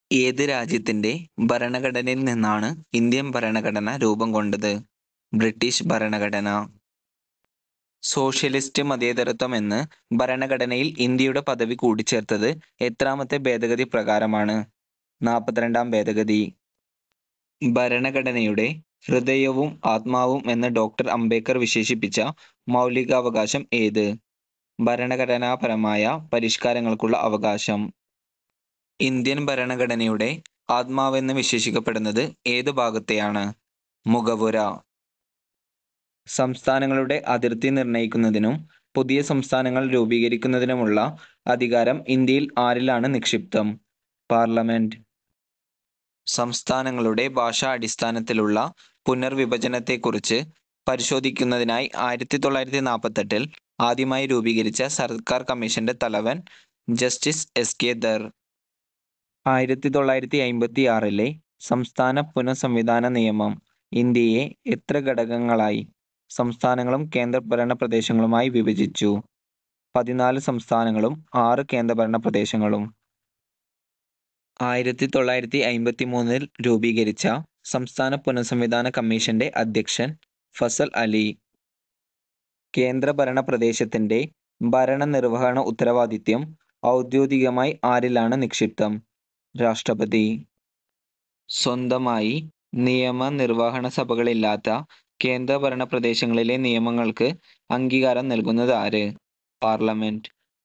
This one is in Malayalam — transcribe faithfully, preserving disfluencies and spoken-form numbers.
ഏത് രാജ്യത്തിന്റെ ഭരണഘടനയിൽ നിന്നാണ് ഇന്ത്യൻ ഭരണഘടന രൂപം കൊണ്ടത്? ബ്രിട്ടീഷ് ഭരണഘടന. സോഷ്യലിസ്റ്റ് മതേതരത്വം എന്ന് ഭരണഘടനയിൽ ഇന്ത്യയുടെ പദവി കൂട്ടിച്ചേർത്തത് എത്രാമത്തെ ഭേദഗതി പ്രകാരമാണ്? നാൽപ്പത്തിരണ്ടാം ഭേദഗതി. ഭരണഘടനയുടെ ഹൃദയവും ആത്മാവും എന്ന് ഡോക്ടർ അംബേദ്കർ വിശേഷിപ്പിച്ച മൗലികാവകാശം ഏത്? ഭരണഘടനാപരമായ പരിഷ്കാരങ്ങൾക്കുള്ള അവകാശം. ഇന്ത്യൻ ഭരണഘടനയുടെ ആത്മാവെന്ന് വിശേഷിക്കപ്പെടുന്നത് ഏത് ഭാഗത്തെയാണ്? മുഖവുര. സംസ്ഥാനങ്ങളുടെ അതിർത്തി നിർണയിക്കുന്നതിനും പുതിയ സംസ്ഥാനങ്ങൾ രൂപീകരിക്കുന്നതിനുമുള്ള അധികാരം ഇന്ത്യയിൽ ആരിലാണ് നിക്ഷിപ്തം? പാർലമെന്റ്. സംസ്ഥാനങ്ങളുടെ ഭാഷാ അടിസ്ഥാനത്തിലുള്ള പുനർവിഭജനത്തെക്കുറിച്ച് പരിശോധിക്കുന്നതിനായി ആയിരത്തി തൊള്ളായിരത്തി നാൽപ്പത്തെട്ടിൽ ആദ്യമായി രൂപീകരിച്ച സർക്കാർ കമ്മീഷന്റെ തലവൻ ജസ്റ്റിസ് എസ് കെ ധർ. ആയിരത്തി തൊള്ളായിരത്തി അയിമ്പത്തി ആറിലെ സംസ്ഥാന പുനഃസംവിധാന നിയമം ഇന്ത്യയെ എത്ര ഘടകങ്ങളായി സംസ്ഥാനങ്ങളും കേന്ദ്രഭരണ പ്രദേശങ്ങളുമായി വിഭജിച്ചു? പതിനാല് സംസ്ഥാനങ്ങളും ആറ് കേന്ദ്രഭരണ പ്രദേശങ്ങളും. ആയിരത്തി തൊള്ളായിരത്തി അയിമ്പത്തി മൂന്നിൽ രൂപീകരിച്ച സംസ്ഥാന പുനഃസംവിധാന കമ്മീഷന്റെ അധ്യക്ഷൻ ഫസൽ അലി. കേന്ദ്രഭരണ പ്രദേശത്തിന്റെ ഭരണനിർവഹണ ഉത്തരവാദിത്യം ഔദ്യോഗികമായി ആരിലാണ് നിക്ഷിപ്തം? രാഷ്ട്രപതി. സ്വന്തമായി നിയമനിർവഹണ സഭകളില്ലാത്ത കേന്ദ്രഭരണ പ്രദേശങ്ങളിലെ നിയമങ്ങൾക്ക് അംഗീകാരം നൽകുന്നത് ആര്? പാർലമെന്റ്.